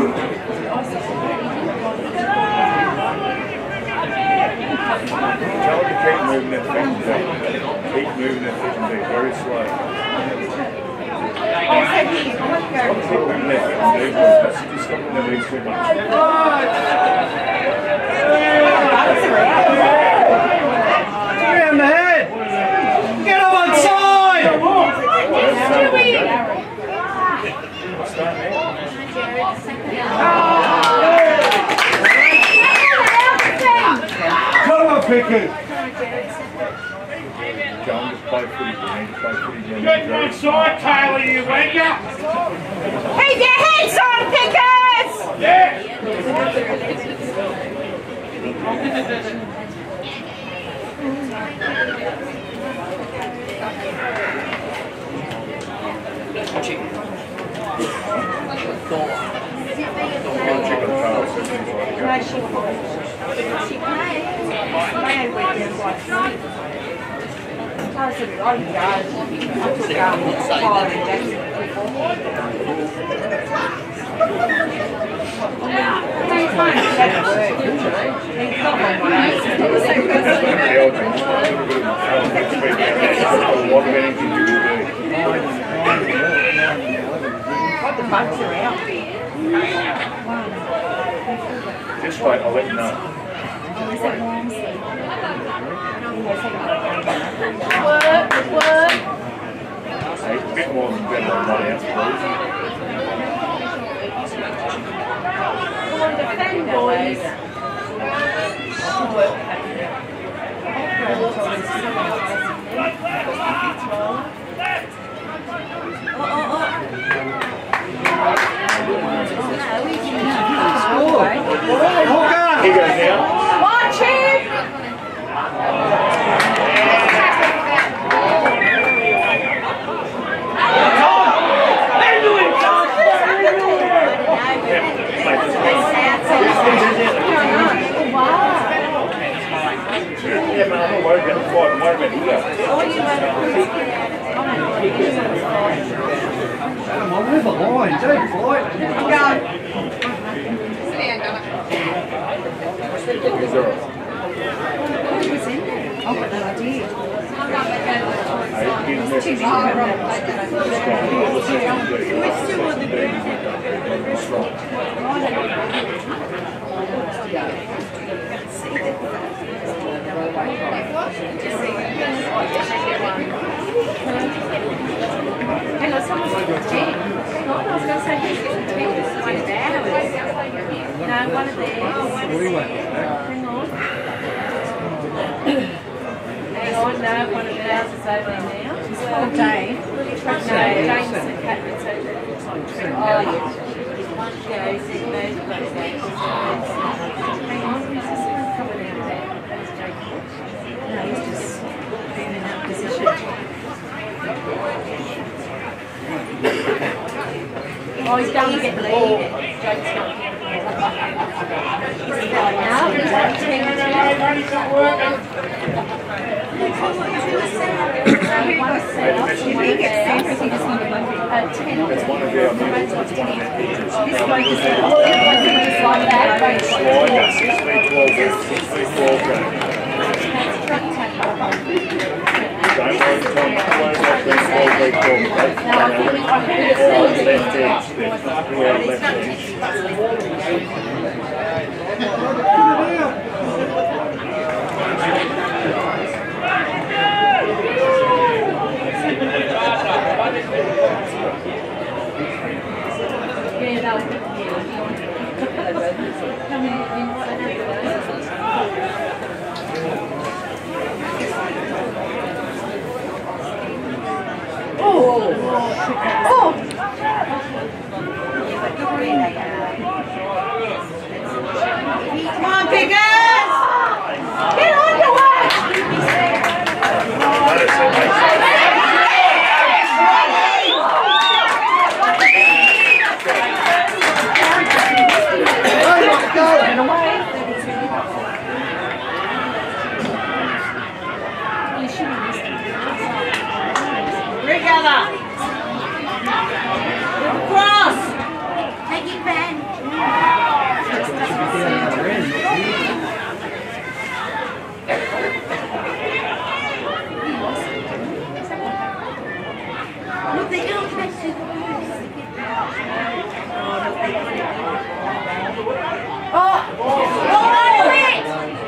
Tell them to keep moving their feet and feet. Keep moving their feet and feet very slow. oh, so he, Keep moving their feet and feet. That's just stopping their legs too much. Around the head! Get him on side! Start now. Come on, Pickers! John, just play footy. We need to play footy. John. Get one side, Taylor, you will ya? keep your heads on, Pickers! Yeah. No, she won't. She played. Played with them last night. I said, oh, God. I took um, Tyler and Jackson before. He's fine. That's work. He's not my one. What of anything you will do. What the bucks are out? Just wait, I'll let you know. Work, work. Hey, a bit more than better than one ounce, please. Come on, defend, boys. Hooker! Here goes now. Watch him! Yeah, man, I'm not worried about the fight. I'm worried about you guys. Come on, move the line, don't fight. Is there a- I've got no idea. Hey, give me a Hang on, someone's getting ten. Hang on, I was going to say who's getting ten. This is one of ours. No, one of theirs. Hang on. Hang on, no, one of ours is over there now. Oh, Jane. No, Jane's and Catherine's over there. It looks like Trent. Oh, yes. One goes in, those goes in. Hang on, who's this one coming out there? That is Jacob. No, he's just being in that position. Oh, he's going to get the ball. Jake's going to get the ball. No, he's at ten. It's not working. Who was That's one of our vehicles, that's one of our pictures. Like that, right? Slide, that's six feet twelve, six feet twelve going. Don't worry, Tom, don't worry about being twelve feet twelve. No, I think we I heard it Oh, says left edge, yeah, left edge. yeah, that was yeah. Come in, in Oh! Oh! Come on, Pickers! Get on your way! Together! Cross! Take it back. Look, they don't catch you. Oh! Oh, wait!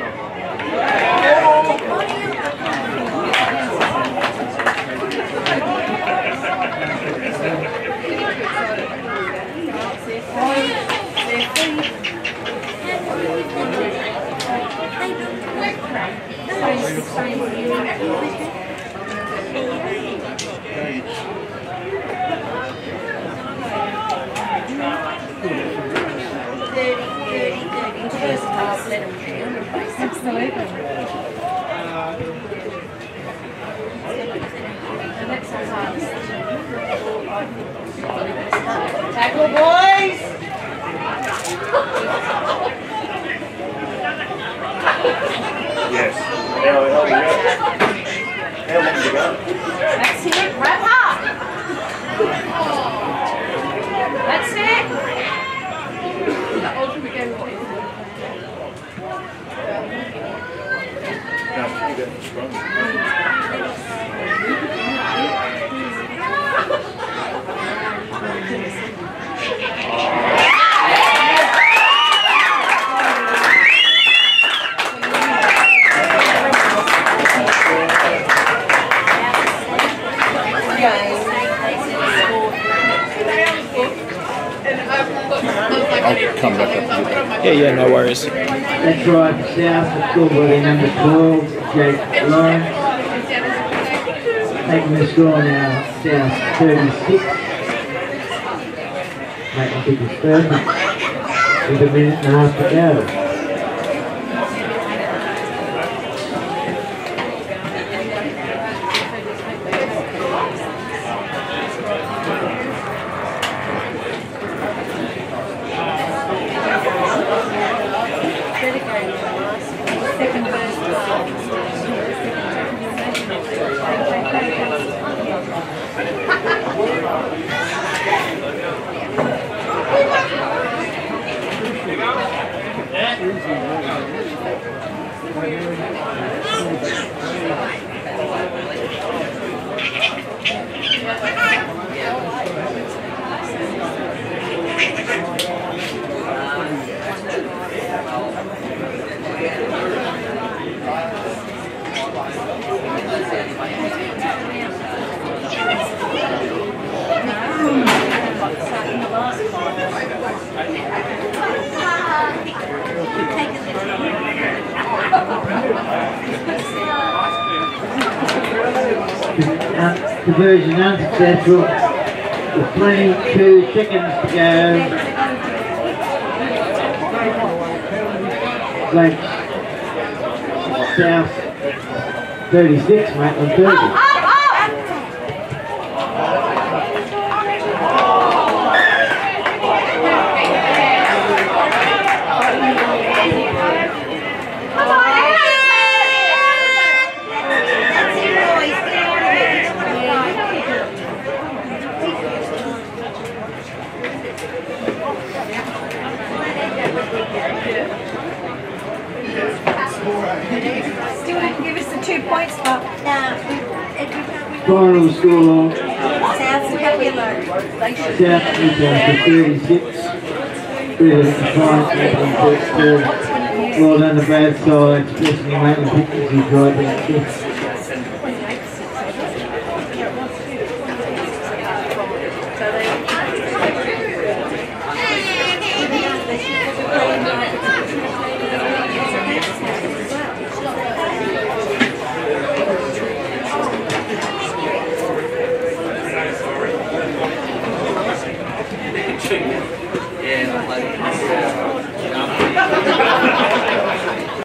Tackle, boys! Yes. Now, how we go? How long to go? That's it, wrap up! That's it! No, you got strong. I'll come back up to you. Yeah, yeah, no worries. That's right, south, the score by number twelve, Jake Lawrence. Taking the score now, south thirty-six. Maitland pick his third, with a minute and a half to go. Conversion unsuccessful with twenty-two seconds to go. Like south thirty-six, Maitland thirty. Come on, Final score, South Capullo. South Newcastle thirty-six, Brisbane five, Maitland thirty-four. Well done to both sides, especially Maitland Pictures who's right back there. Chicken.